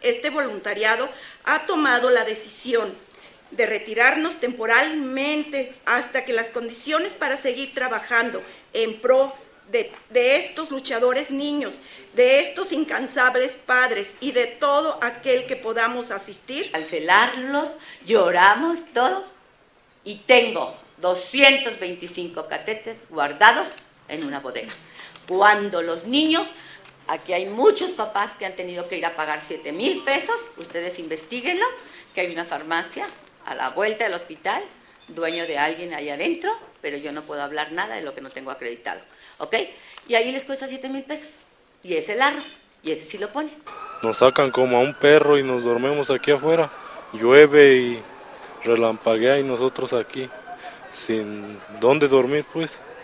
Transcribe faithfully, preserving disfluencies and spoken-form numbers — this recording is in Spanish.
este voluntariado ha tomado la decisión de retirarnos temporalmente hasta que las condiciones para seguir trabajando en pro de, de estos luchadores niños, de estos incansables padres y de todo aquel que podamos asistir. Cancelarlos, lloramos todo y tengo doscientos veinticinco catetes guardados en una bodega. Cuando los niños, aquí hay muchos papás que han tenido que ir a pagar siete mil pesos, ustedes investiguenlo, que hay una farmacia a la vuelta del hospital, dueño de alguien ahí adentro, pero yo no puedo hablar nada de lo que no tengo acreditado, ¿ok? Y ahí les cuesta siete mil pesos, y ese larro, y ese sí lo pone. Nos sacan como a un perro y nos dormimos aquí afuera, llueve y relampaguea y nosotros aquí, sin dónde dormir pues.